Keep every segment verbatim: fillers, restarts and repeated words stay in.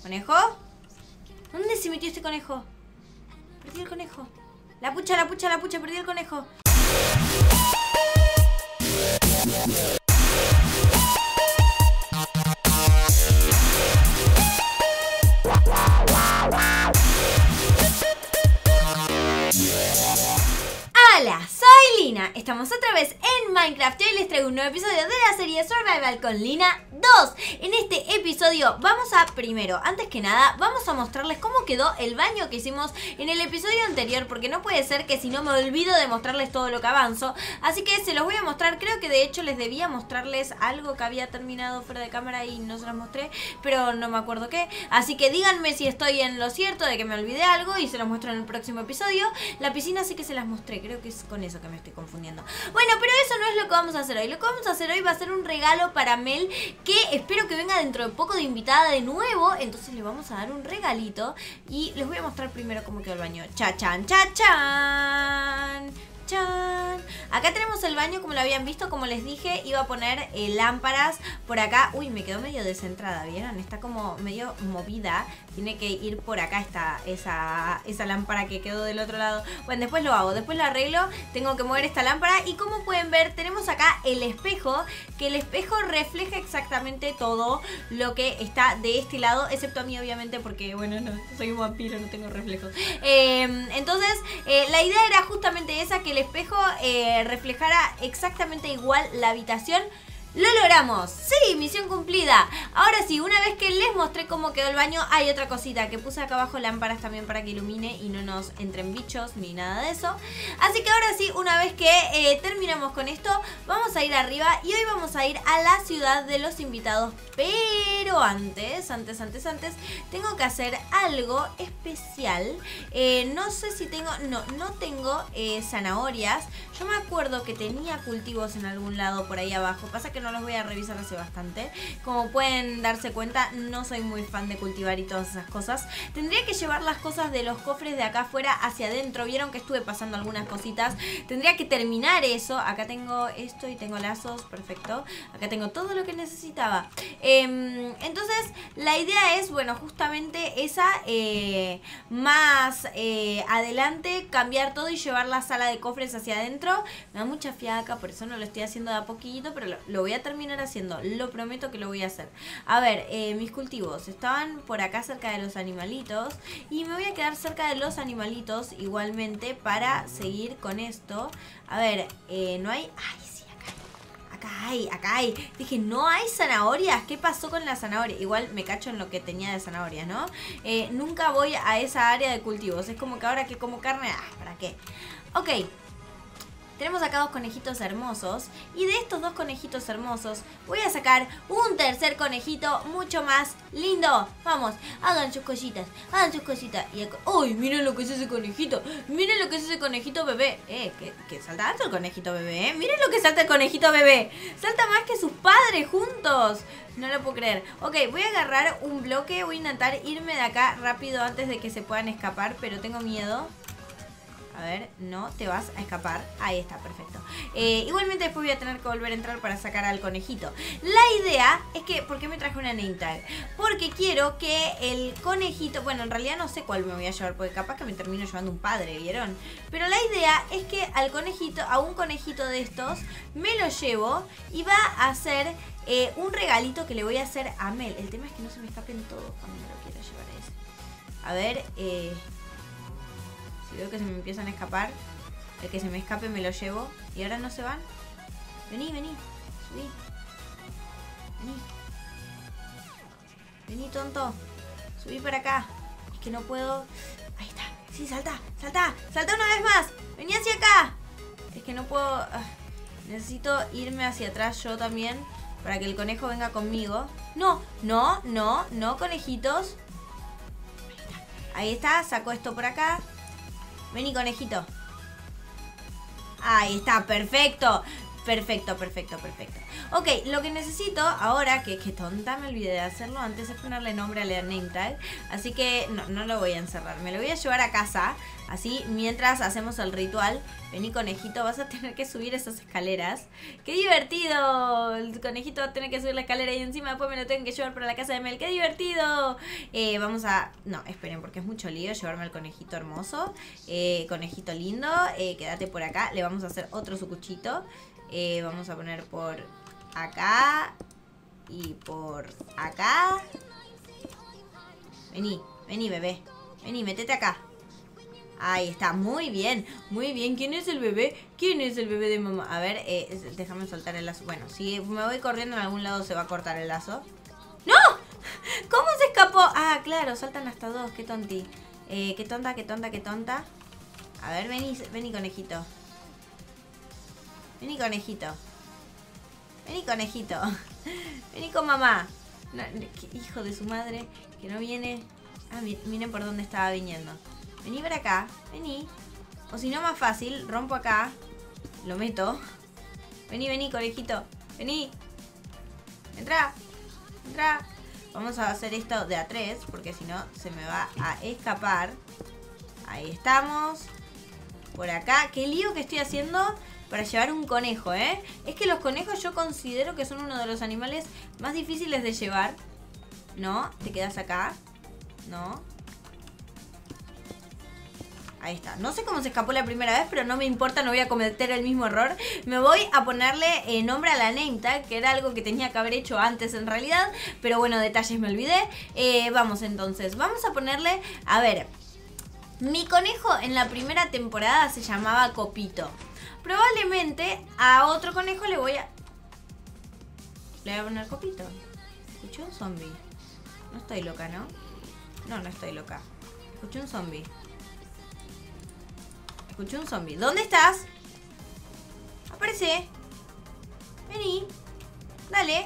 ¿Conejo? ¿Dónde se metió este conejo? Perdí el conejo. La pucha, la pucha, la pucha, perdí el conejo. Hola, soy Lina. Estamos otra vez en Minecraft y hoy les traigo un nuevo episodio de la serie Survival con Lina dos. En este episodio vamos a, primero, antes que nada, vamos a mostrarles cómo quedó el baño que hicimos en el episodio anterior, porque no puede ser que si no me olvido de mostrarles todo lo que avanzo. Así que se los voy a mostrar. Creo que de hecho les debía mostrarles algo que había terminado fuera de cámara y no se los mostré, pero no me acuerdo qué. Así que díganme si estoy en lo cierto de que me olvidé algo y se los muestro en el próximo episodio. La piscina sí que se las mostré, creo que es con eso que me estoy confundiendo. Bueno, pero eso no es lo que vamos a hacer hoy. Lo que vamos a hacer hoy va a ser un regalo para Mel, que espero que venga dentro de poco de invitada de nuevo. Entonces le vamos a dar un regalito y les voy a mostrar primero cómo quedó el baño. Cha-chan, cha-chan. ¡Chan! Acá tenemos el baño, como lo habían visto. Como les dije, iba a poner eh, lámparas por acá. Uy, me quedó medio descentrada, ¿vieron? Está como medio movida. Tiene que ir por acá esta, esa, esa lámpara que quedó del otro lado. Bueno, después lo hago, después lo arreglo. Tengo que mover esta lámpara. Y como pueden ver, tenemos acá el espejo, que el espejo refleja exactamente todo lo que está de este lado, excepto a mí, obviamente, porque, bueno, no, soy un vampiro, no tengo reflejos. Eh, entonces, eh, la idea era justamente esa, que el espejo eh, reflejara exactamente igual la habitación. ¡Lo logramos! ¡Sí! Misión cumplida. Ahora sí, una vez que les mostré cómo quedó el baño, hay otra cosita que puse acá abajo, lámparas también para que ilumine y no nos entren bichos ni nada de eso. Así que ahora sí, una vez que eh, terminamos con esto, vamos a ir arriba y hoy vamos a ir a la ciudad de los invitados. Pero antes, antes, antes, antes, tengo que hacer algo especial. Eh, no sé si tengo... No, no tengo eh, zanahorias. Yo me acuerdo que tenía cultivos en algún lado por ahí abajo. Pasa que no los voy a revisar hace bastante. Como pueden darse cuenta, no soy muy fan de cultivar y todas esas cosas. Tendría que llevar las cosas de los cofres de acá afuera hacia adentro. Vieron que estuve pasando algunas cositas. Tendría que terminar eso. Acá tengo esto y tengo lazos, perfecto. Acá tengo todo lo que necesitaba. eh, Entonces la idea es, bueno, justamente esa, eh, más eh, adelante cambiar todo y llevar la sala de cofres hacia adentro. Me da mucha fiaca, por eso no lo estoy haciendo de a poquito, pero lo, lo voy a terminar haciendo, lo prometo que lo voy a hacer. A ver, eh, mis cultivos estaban por acá cerca de los animalitos y me voy a quedar cerca de los animalitos igualmente para seguir con esto. A ver, eh, no hay... ¡Ay, sí! Acá hay, acá hay. Dije, ¿no hay zanahorias? ¿Qué pasó con la zanahoria? Igual me cacho en lo que tenía de zanahorias, ¿no? Eh, nunca voy a esa área de cultivos. Es como que ahora que como carne... ¡Ah! ¿Para qué? Ok. Tenemos acá dos conejitos hermosos. Y de estos dos conejitos hermosos voy a sacar un tercer conejito mucho más lindo. Vamos, hagan sus cositas, hagan sus cositas. Y acá... ¡Uy! Miren lo que es ese conejito. Miren lo que es ese conejito bebé. Eh, que, que salta alto el conejito bebé, eh. Miren lo que salta el conejito bebé. Salta más que sus padres juntos. No lo puedo creer. Ok, voy a agarrar un bloque. Voy a intentar irme de acá rápido antes de que se puedan escapar, pero tengo miedo. A ver, no te vas a escapar. Ahí está, perfecto. eh, Igualmente después voy a tener que volver a entrar para sacar al conejito. La idea es que... ¿Por qué me traje una name tag? Porque quiero que el conejito... Bueno, en realidad no sé cuál me voy a llevar, porque capaz que me termino llevando un padre, ¿vieron? Pero la idea es que al conejito, a un conejito de estos, me lo llevo y va a ser eh, un regalito que le voy a hacer a Mel. El tema es que no se me escapen todos cuando me lo quiera llevar a ese. A ver, eh... si veo que se me empiezan a escapar, el que se me escape me lo llevo. ¿Y ahora no se van? Vení, vení, subí. Vení. Vení, tonto. Subí para acá. Es que no puedo... Ahí está. Sí, salta, salta, salta una vez más. Vení hacia acá. Es que no puedo... Necesito irme hacia atrás yo también, para que el conejo venga conmigo. No, no, no, no, conejitos. Ahí está. Ahí está, saco esto por acá. Vení, conejito. Ahí está, perfecto. Perfecto, perfecto, perfecto. Ok, lo que necesito ahora, que, que tonta, me olvidé de hacerlo antes, es ponerle nombre a la name tag. Así que no, no lo voy a encerrar, me lo voy a llevar a casa. Así, mientras hacemos el ritual. Vení, conejito, vas a tener que subir esas escaleras. ¡Qué divertido! El conejito va a tener que subir la escalera y encima después me lo tengo que llevar para la casa de Mel. ¡Qué divertido! Eh, vamos a... No, esperen, porque es mucho lío llevarme al conejito hermoso. Eh, conejito lindo, eh, quédate por acá. Le vamos a hacer otro sucuchito. Eh, vamos a poner por acá y por acá. Vení, vení, bebé. Vení, métete acá. Ahí está, muy bien, muy bien. ¿Quién es el bebé? ¿Quién es el bebé de mamá? A ver, eh, déjame soltar el lazo. Bueno, si me voy corriendo en algún lado se va a cortar el lazo. ¡No! ¿Cómo se escapó? Ah, claro, saltan hasta dos, qué tonti. Eh, qué tonta, qué tonta, qué tonta. A ver, vení, vení, conejito. Vení, conejito. Vení, conejito. Vení con mamá. No, hijo de su madre, que no viene. Ah, miren por dónde estaba viniendo. Vení para acá, vení. O si no, más fácil, rompo acá. Lo meto. Vení, vení, conejito. Vení. Entra. Entra. Vamos a hacer esto de a tres, porque si no se me va a escapar. Ahí estamos. Por acá. Qué lío que estoy haciendo para llevar un conejo, ¿eh? Es que los conejos yo considero que son uno de los animales más difíciles de llevar. ¿No? ¿Te quedas acá? ¿No? Ahí está. No sé cómo se escapó la primera vez, pero no me importa, no voy a cometer el mismo error. Me voy a ponerle eh, nombre a la name tag, que era algo que tenía que haber hecho antes en realidad. Pero bueno, detalles me olvidé. Eh, vamos entonces, vamos a ponerle... A ver, mi conejo en la primera temporada se llamaba Copito. Probablemente a otro conejo le voy a... Le voy a poner Copito. Escuché un zombie. No estoy loca, ¿no? No, no estoy loca. Escuché un zombie. Escuché un zombie. ¿Dónde estás? Aparece. Vení. Dale.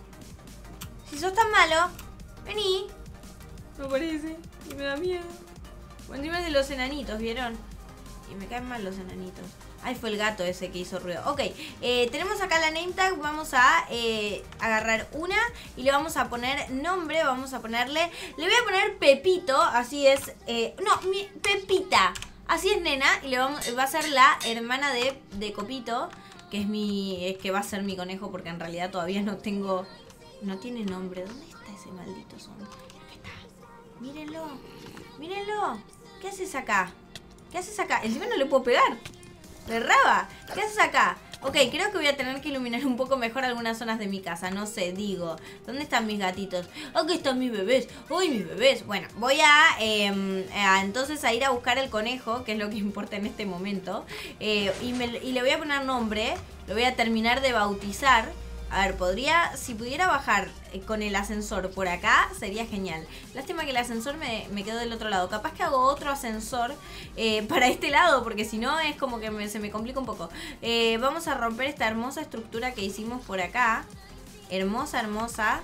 Si sos tan malo, vení. No aparece. Y me da miedo. Bueno, encima es de los enanitos, ¿vieron? Y me caen mal los enanitos. Ay, fue el gato ese que hizo ruido. Ok, eh, tenemos acá la name tag. Vamos a eh, agarrar una y le vamos a poner nombre. Vamos a ponerle... Le voy a poner Pepito. Así es. Eh, no, mi, Pepita. Así es, nena. Y le vamos, va a ser la hermana de, de Copito. Que es mi... Es que va a ser mi conejo. Porque en realidad todavía no tengo... No tiene nombre. ¿Dónde está ese maldito zombie? Acá está. Mírenlo. Mírenlo. ¿Qué haces acá? ¿Qué haces acá? Encima no le puedo pegar. ¡De raba! ¿Qué haces acá? Ok, creo que voy a tener que iluminar un poco mejor algunas zonas de mi casa. No sé, digo. ¿Dónde están mis gatitos? Aquí están mis bebés. ¡Uy, mis bebés! Bueno, voy a, eh, a entonces a ir a buscar el conejo, que es lo que importa en este momento. Eh, y, me, y le voy a poner nombre. Lo voy a terminar de bautizar. A ver, podría, si pudiera bajar con el ascensor por acá, sería genial. Lástima que el ascensor me, me quedó del otro lado. Capaz que hago otro ascensor eh, para este lado, porque si no es como que me, se me complica un poco. Eh, vamos a romper esta hermosa estructura que hicimos por acá. Hermosa, hermosa.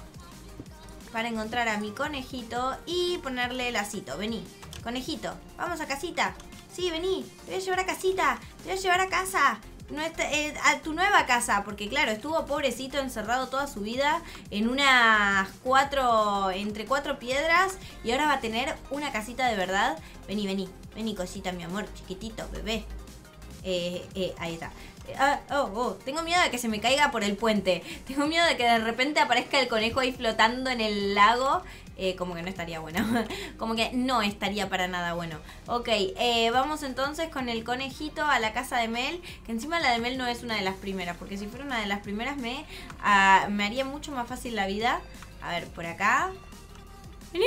Para encontrar a mi conejito y ponerle lacito. Vení, conejito, vamos a casita. Sí, vení, te voy a llevar a casita. Te voy a llevar a casa. Nuestra, eh, a tu nueva casa, porque claro, estuvo pobrecito encerrado toda su vida en unas cuatro, entre cuatro piedras, y ahora va a tener una casita de verdad. Vení, vení, vení, cosita, mi amor, chiquitito, bebé. Eh, eh, ahí está. Eh, ah, oh, oh, tengo miedo de que se me caiga por el puente. Tengo miedo de que de repente aparezca el conejo ahí flotando en el lago. Eh, como que no estaría bueno. Como que no estaría para nada bueno. Ok, eh, vamos entonces con el conejito a la casa de Mel. Que encima la de Mel no es una de las primeras, porque si fuera una de las primeras me, uh, me haría mucho más fácil la vida. A ver, por acá. ¡Vení!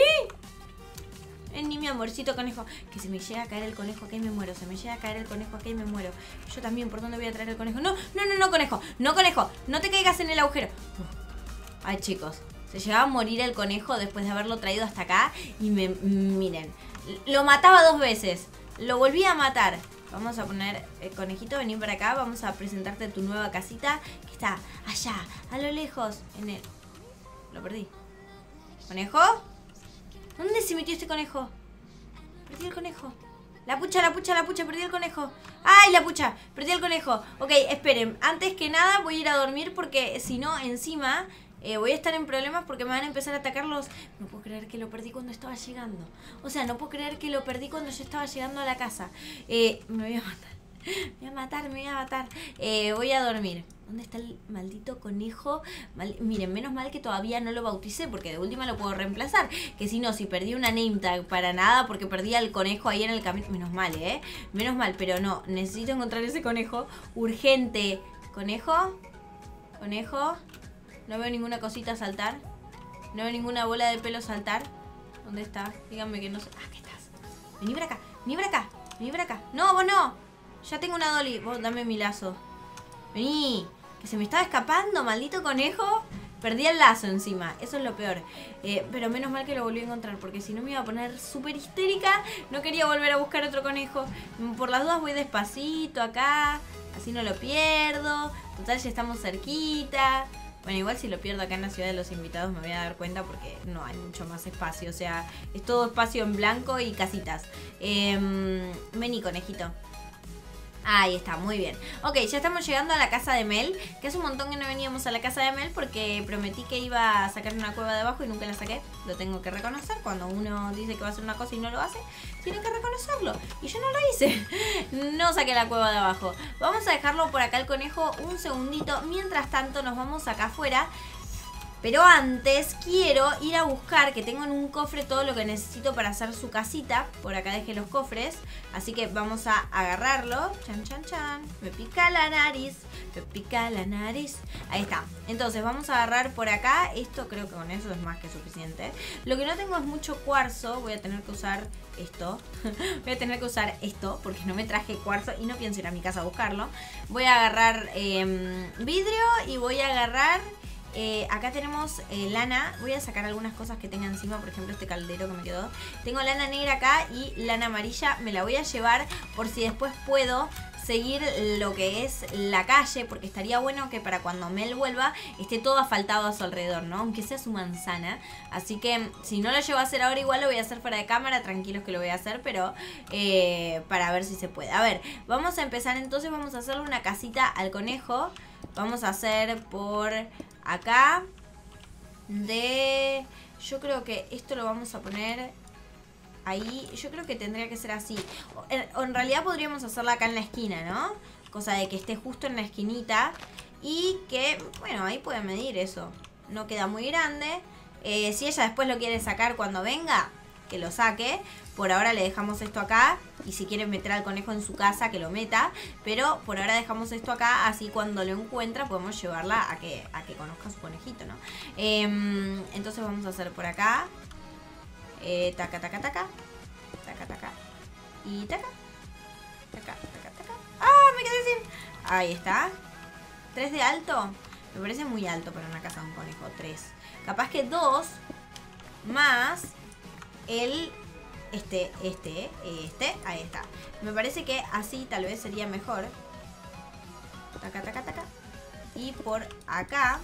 Vení, mi amorcito conejo. Que se me llega a caer el conejo acá y me muero. Se me llega a caer el conejo acá y me muero. Yo también, ¿por dónde voy a traer el conejo? No, no, no, no, conejo. No, conejo. No te caigas en el agujero. Uf. Ay, chicos. Se llegaba a morir el conejo después de haberlo traído hasta acá. Y me, miren, lo mataba dos veces. Lo volví a matar. Vamos a poner, el conejito, vení para acá. Vamos a presentarte tu nueva casita, que está allá, a lo lejos. En el... Lo perdí. ¿Conejo? ¿Dónde se metió este conejo? Perdí el conejo. La pucha, la pucha, la pucha, perdí el conejo. ¡Ay, la pucha! Perdí el conejo. Ok, esperen. Antes que nada voy a ir a dormir porque si no, encima eh, voy a estar en problemas porque me van a empezar a atacar los... No puedo creer que lo perdí cuando estaba llegando. O sea, no puedo creer que lo perdí cuando yo estaba llegando a la casa. Eh, me voy a matar. Me voy a matar, me voy a matar. Eh, voy a dormir. ¿Dónde está el maldito conejo? Mal, miren, menos mal que todavía no lo bauticé, porque de última lo puedo reemplazar. Que si no, si perdí una name tag para nada, porque perdí al conejo ahí en el camino. Menos mal, ¿eh? Menos mal, pero no. Necesito encontrar ese conejo. Urgente. ¿Conejo? ¿Conejo? No veo ninguna cosita saltar. No veo ninguna bola de pelo saltar. ¿Dónde está? Díganme que no sé. Ah, ¿qué estás? Vení para acá, vení para acá, vení para acá. No, vos no. Ya tengo una dolly. Vos dame mi lazo. Vení. Que se me estaba escapando, maldito conejo. Perdí el lazo encima. Eso es lo peor. Eh, pero menos mal que lo volví a encontrar, porque si no me iba a poner súper histérica. No quería volver a buscar otro conejo. Por las dudas voy despacito acá. Así no lo pierdo. Total, ya estamos cerquita. Bueno, igual si lo pierdo acá en la ciudad de los invitados me voy a dar cuenta porque no hay mucho más espacio. O sea, es todo espacio en blanco y casitas. Eh, vení, conejito. Ahí está, muy bien. Ok, ya estamos llegando a la casa de Mel. Que hace un montón que no veníamos a la casa de Mel porque prometí que iba a sacar una cueva de abajo y nunca la saqué. Lo tengo que reconocer. Cuando uno dice que va a hacer una cosa y no lo hace, tiene que reconocerlo. Y yo no lo hice. No saqué la cueva de abajo. Vamos a dejarlo por acá el conejo un segundito. Mientras tanto nos vamos acá afuera. Pero antes quiero ir a buscar, que tengo en un cofre todo lo que necesito para hacer su casita. Por acá dejé los cofres. Así que vamos a agarrarlo. Chan, chan, chan. Me pica la nariz. Me pica la nariz. Ahí está. Entonces vamos a agarrar por acá. Esto creo que con eso es más que suficiente. Lo que no tengo es mucho cuarzo. Voy a tener que usar esto. Voy a tener que usar esto porque no me traje cuarzo y no pienso ir a mi casa a buscarlo. Voy a agarrar eh, vidrio y voy a agarrar... Eh, acá tenemos eh, lana. Voy a sacar algunas cosas que tenga encima. Por ejemplo este caldero que me quedó. Tengo lana negra acá y lana amarilla. Me la voy a llevar por si después puedo seguir lo que es la calle. Porque estaría bueno que para cuando Mel vuelva esté todo asfaltado a su alrededor, ¿no? Aunque sea su manzana. Así que si no lo llevo a hacer ahora, igual lo voy a hacer fuera de cámara. Tranquilos que lo voy a hacer, pero eh, para ver si se puede. A ver, vamos a empezar entonces. Vamos a hacerle una casita al conejo. Vamos a hacer por... acá de... Yo creo que esto lo vamos a poner ahí. Yo creo que tendría que ser así. O en, o en realidad podríamos hacerla acá en la esquina, ¿no? Cosa de que esté justo en la esquinita. Y que, bueno, ahí puede medir eso. No queda muy grande. eh, Si ella después lo quiere sacar cuando venga, que lo saque. Por ahora le dejamos esto acá. Y si quiere meter al conejo en su casa, que lo meta. Pero por ahora dejamos esto acá. Así cuando lo encuentra podemos llevarla a que, a que conozca a su conejito, ¿no? Eh, entonces vamos a hacer por acá. Eh, taca, taca, taca. Taca, taca. Y taca. Taca, taca, taca. ¡Ah! Me quedé sin... Ahí está. ¿Tres de alto? Me parece muy alto para una casa de un conejo. Tres. Capaz que dos más el... Este, este, este, ahí está. Me parece que así tal vez sería mejor. Taca, taca, taca. Y por acá.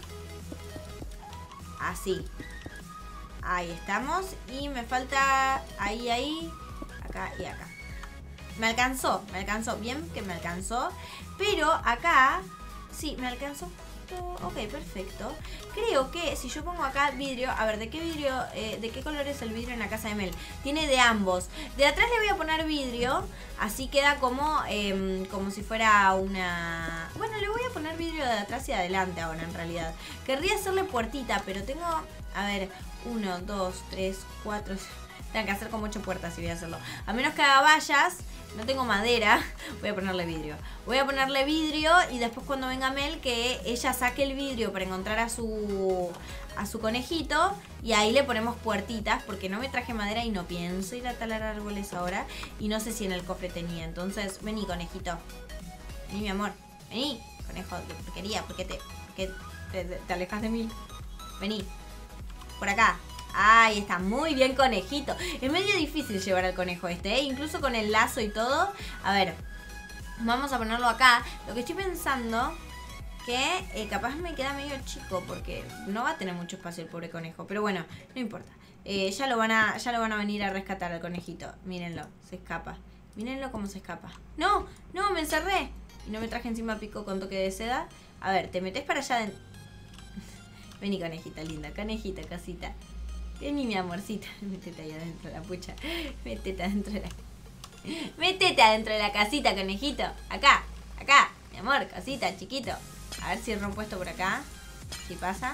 Así. Ahí estamos. Y me falta ahí, ahí. Acá y acá. Me alcanzó, me alcanzó. Bien que me alcanzó. Pero acá, sí, me alcanzó. Ok, perfecto. Creo que si yo pongo acá vidrio... A ver, ¿de qué vidrio? Eh, ¿De qué color es el vidrio en la casa de Mel? Tiene de ambos. De atrás le voy a poner vidrio. Así queda como eh, como si fuera una... Bueno, le voy a poner vidrio de atrás y adelante ahora en realidad. Querría hacerle puertita, pero tengo... A ver, uno, dos, tres, cuatro... Tengo que hacer como ocho puertas si voy a hacerlo. A menos que haga vallas... No tengo madera, voy a ponerle vidrio. Voy a ponerle vidrio y después cuando venga Mel que ella saque el vidrio para encontrar a su a su conejito. Y ahí le ponemos puertitas porque no me traje madera y no pienso ir a talar árboles ahora. Y no sé si en el cofre tenía, entonces vení conejito. Vení mi amor, vení conejo de porquería, ¿por qué te, por qué te, te, te alejas de mí? Vení, por acá. Ahí está, muy bien conejito. Es medio difícil llevar al conejo este, ¿eh? Incluso con el lazo y todo. A ver, vamos a ponerlo acá. Lo que estoy pensando que eh, capaz me queda medio chico porque no va a tener mucho espacio el pobre conejo. Pero bueno, no importa. eh, ya, lo van a, ya lo van a venir a rescatar al conejito. Mírenlo, se escapa. Mírenlo cómo se escapa. No, no, me encerré. Y no me traje encima pico con toque de seda. A ver, te metes para allá adentro. Vení, conejita linda, conejita, casita. Vení, mi amorcita. Métete ahí adentro de la pucha. Métete adentro de la... Métete adentro de la casita, conejito. Acá, acá, mi amor, casita, chiquito. A ver si rompo esto por acá. Si pasa.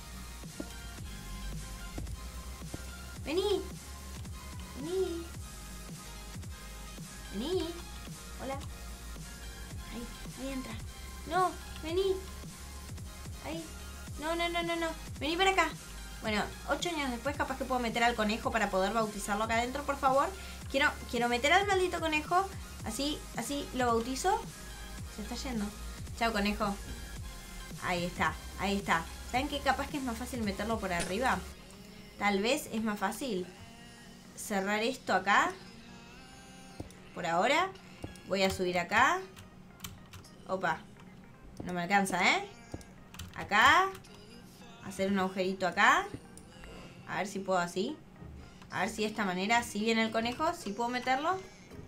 Vení. Vení. Vení. Hola. Ahí, ahí entra. No, vení. Ahí. No, no, no, no, no. Vení para acá. Bueno, ocho años después capaz que puedo meter al conejo para poder bautizarlo acá adentro, por favor. Quiero, quiero meter al maldito conejo. Así, así lo bautizo. Se está yendo. Chao, conejo. Ahí está, ahí está. ¿Saben qué? Capaz que es más fácil meterlo por arriba. Tal vez es más fácil cerrar esto acá. Por ahora. Voy a subir acá. Opa. No me alcanza, ¿eh? Acá. Hacer un agujerito acá. A ver si puedo así. A ver si de esta manera, si viene el conejo, si puedo meterlo.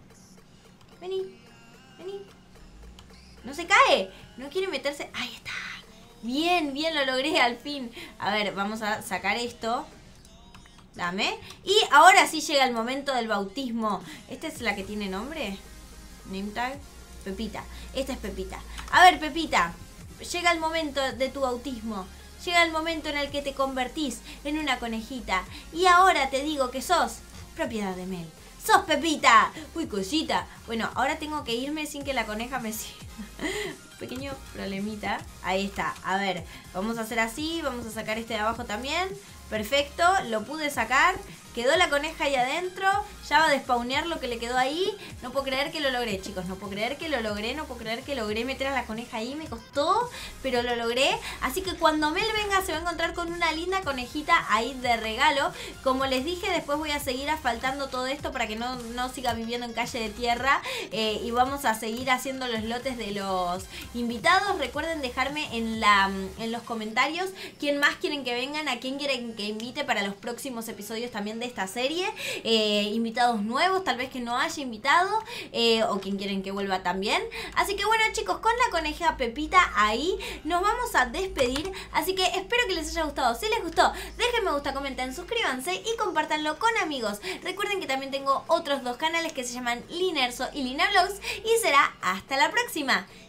Vení. Vení. No se cae. No quiere meterse. Ahí está. Bien, bien, lo logré al fin. A ver, vamos a sacar esto. Dame. Y ahora sí llega el momento del bautismo. ¿Esta es la que tiene nombre? Name tag. Pepita. Esta es Pepita. A ver, Pepita. Llega el momento de tu bautismo. Llega el momento en el que te convertís en una conejita. Y ahora te digo que sos propiedad de Mel. ¡Sos Pepita! ¡Uy, cosita! Bueno, ahora tengo que irme sin que la coneja me siga. Pequeño problemita. Ahí está. A ver, vamos a hacer así. Vamos a sacar este de abajo también. Perfecto, lo pude sacar. Quedó la coneja ahí adentro. Ya va a despawnear lo que le quedó ahí. No puedo creer que lo logré, chicos. No puedo creer que lo logré. No puedo creer que logré meter a la coneja ahí. Me costó, pero lo logré. Así que cuando Mel venga se va a encontrar con una linda conejita ahí de regalo. Como les dije, después voy a seguir asfaltando todo esto para que no, no siga viviendo en calle de tierra. Eh, y vamos a seguir haciendo los lotes de los invitados. Recuerden dejarme en, la, en los comentarios quién más quieren que vengan, a quién quieren que invite para los próximos episodios también de esta serie. Eh, invitados nuevos, tal vez que no haya invitado, eh, o quien quieren que vuelva también. Así que bueno, chicos, con la coneja Pepita ahí nos vamos a despedir. Así que espero que les haya gustado. Si les gustó, dejen me gusta, comenten, suscríbanse y compártanlo con amigos. Recuerden que también tengo otros dos canales que se llaman Linerso y Lina Vlogs. Y será hasta la próxima.